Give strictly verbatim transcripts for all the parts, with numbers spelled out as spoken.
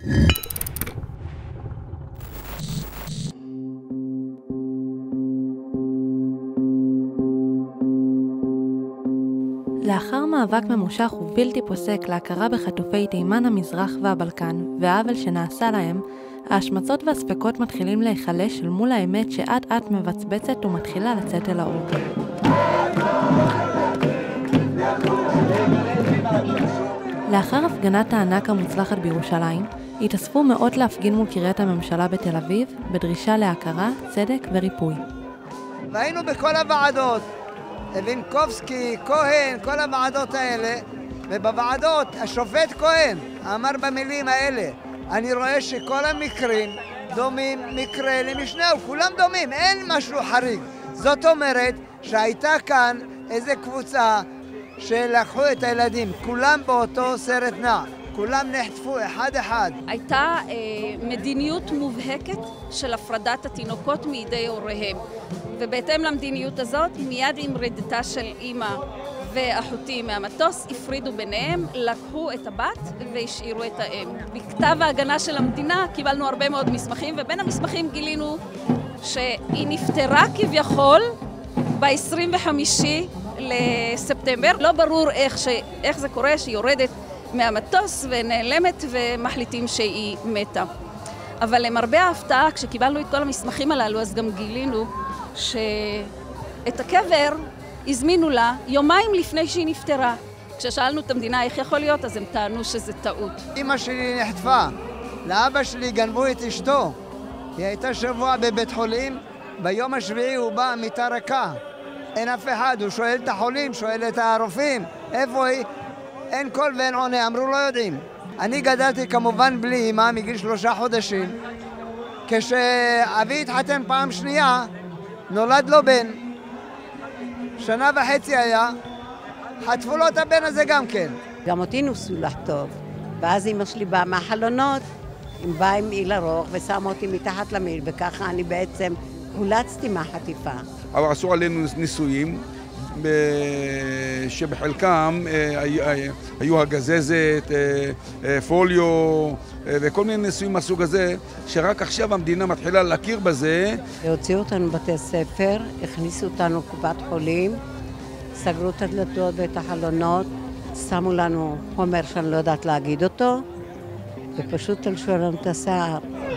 לאחר מאבק ממושך ובלתי פוסק להכרה בחטופי תימן המזרח והבלקן והעוול שנעשה להם, ההשמצות והספקות מתחילים להיחלש אל מול האמת שאט אט מבצבצת ומתחילה לצאת אל האור. לאחר הפגנת הענק המוצלחת בירושלים, התאספו מאות להפגין מול קריית הממשלה בתל אביב, בדרישה להכרה, צדק וריפוי. והיינו בכל הוועדות, וינקובסקי, כהן, כל הוועדות האלה, ובוועדות השופט כהן אמר במילים האלה, אני רואה שכל המקרים דומים מקרה למשנהו, כולם דומים, אין משהו חריג. זאת אומרת שהייתה כאן איזו קבוצה שלקחו את הילדים, כולם באותו סרט נע, כולם נחטפו אחד אחד. הייתה אה, מדיניות מובהקת של הפרדת התינוקות מידי הוריהם, ובהתאם למדיניות הזאת, מיד עם רדתה של אמא ואחותי מהמטוס, הפרידו ביניהם, לקחו את הבת והשאירו את האם. בכתב ההגנה של המדינה קיבלנו הרבה מאוד מסמכים, ובין המסמכים גילינו שהיא נפטרה כביכול ב-עשרים וחמישה לספטמבר. לא ברור איך, ש... איך זה קורה שהיא יורדת מהמטוס ונעלמת ומחליטים שהיא מתה. אבל למרבה ההפתעה, כשקיבלנו את כל המסמכים הללו, אז גם גילינו שאת הקבר הזמינו לה יומיים לפני שהיא נפטרה. כששאלנו את המדינה איך יכול להיות, אז הם טענו שזה טעות. אמא שלי נחטפה, לאבא שלי גנבו את אשתו. היא הייתה שבוע בבית חולים, ביום השביעי הוא בא מיטה ריקה. אין אף אחד, הוא שואל את החולים, שואל את הרופאים, איפה היא? אין קול ואין עונה, אמרו לא יודעים. אני גדלתי כמובן בלי אמא מגיל שלושה חודשים. כשאבי התחתן פעם שנייה, נולד לו בן. שנה וחצי היה, חטפו לו את הבן הזה גם כן. גם אותי נוסו לחטוף, ואז אמא שלי באה מהחלונות, היא באה עם מעיל ארוך ושמה אותי מתחת למעיל, וככה אני בעצם הולצתי מהחטיפה. אבל עשו עלינו ניסויים, שבחלקם היו הגזזת, פוליו וכל מיני ניסויים מהסוג הזה, שרק עכשיו המדינה מתחילה להכיר בזה. הוציאו אותנו בתי ספר, הכניסו אותנו קופת חולים, סגרו את הדלתות ואת החלונות, שמו לנו חומר שאני לא יודעת להגיד אותו, ופשוט תלשו לנו את השיער.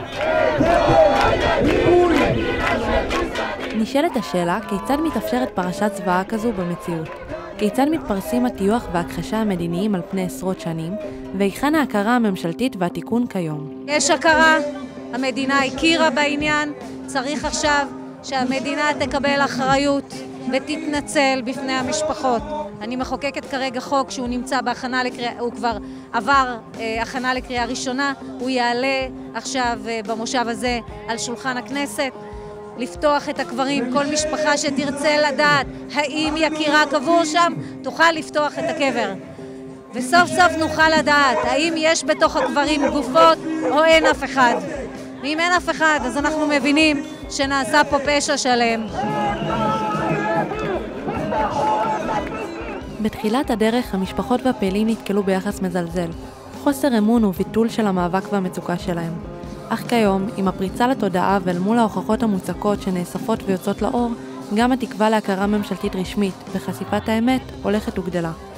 נשאלת השאלה כיצד מתאפשרת פרשת זוועה כזו במציאות. כיצד מתפרסים הטיוח וההכחשה המדיניים על פני עשרות שנים, והיכן ההכרה הממשלתית והתיקון כיום. יש הכרה, המדינה הכירה בעניין, צריך עכשיו שהמדינה תקבל אחריות ותתנצל בפני המשפחות. אני מחוקקת כרגע חוק שהוא נמצא בהכנה לקריאה, הוא כבר עבר אה, הכנה לקריאה ראשונה, הוא יעלה עכשיו אה, במושב הזה על שולחן הכנסת. לפתוח את הקברים, כל משפחה שתרצה לדעת האם יקירה קבור שם, תוכל לפתוח את הקבר. וסוף סוף נוכל לדעת האם יש בתוך הקברים גופות או אין אף אחד. ואם אין אף אחד, אז אנחנו מבינים שנעשה פה פשע שלם. בתחילת הדרך המשפחות והפעילים נתקלו ביחס מזלזל, חוסר אמון וביטול של המאבק והמצוקה שלהם. אך כיום, עם הפריצה לתודעה ואל מול ההוכחות המוצקות שנאספות ויוצאות לאור, גם התקווה להכרה ממשלתית רשמית וחשיפת האמת הולכת וגדלה.